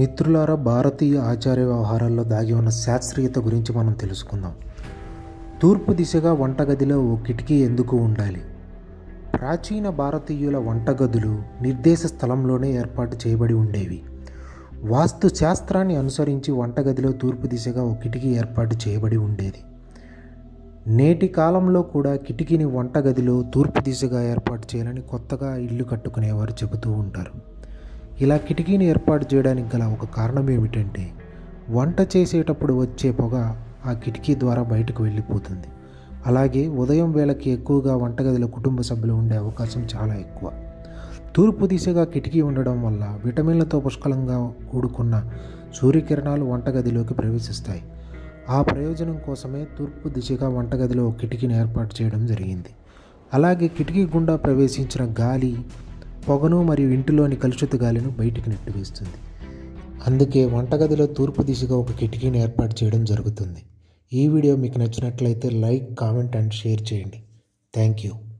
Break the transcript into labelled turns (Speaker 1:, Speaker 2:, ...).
Speaker 1: మిత్రులారా, భారతీయ ఆచార వ్యవహారాల్లో దాగి ఉన్న శాస్త్రీయత గురించి మనం తెలుసుకుందాం. తూర్పు దిశగా వంటగదిలో ఓ కిటికీ ఎందుకు ఉండాలి? ప్రాచీన భారతీయుల వంటగదులు నిర్దేశ స్థలంలోనే ఏర్పాటు చేయబడి ఉండేవి. వాస్తు శాస్త్రాన్ని అనుసరించి వంటగదిలో తూర్పు దిశగా ఓ కిటికీ ఏర్పాటు చేయబడి ఉండేది. నేటి కాలంలో కూడా కిటికీని వంటగదిలో తూర్పు దిశగా ఏర్పాటు చేయాలని కొత్తగా ఇల్లు కట్టుకునేవారు చెబుతూ ఉంటారు. ఇలా కిటికీని ఏర్పాటు చేయడానికి గల ఒక కారణం ఏమిటంటే, వంట చేసేటప్పుడు వచ్చే పొగ ఆ కిటికీ ద్వారా బయటకు వెళ్ళిపోతుంది. అలాగే ఉదయం వేళకి ఎక్కువగా వంటగదిలో కుటుంబ సభ్యులు ఉండే అవకాశం చాలా ఎక్కువ. తూర్పు దిశగా కిటికీ ఉండడం వల్ల విటమిన్లతో పుష్కలంగా కూడుకున్న సూర్యకిరణాలు వంటగదిలోకి ప్రవేశిస్తాయి. ఆ ప్రయోజనం కోసమే తూర్పు దిశగా వంటగదిలో కిటికీని ఏర్పాటు చేయడం జరిగింది. అలాగే కిటికీ గుండా ప్రవేశించిన గాలి పొగను మరియు ఇంటిలోని కలుషిత గాలిని బయటికి నెట్టివేస్తుంది. అందుకే వంటగదిలో తూర్పు దిశగా ఒక కిటికీని ఏర్పాటు చేయడం జరుగుతుంది. ఈ వీడియో మీకు నచ్చినట్లయితే లైక్, కామెంట్ అండ్ షేర్ చేయండి. Thank you.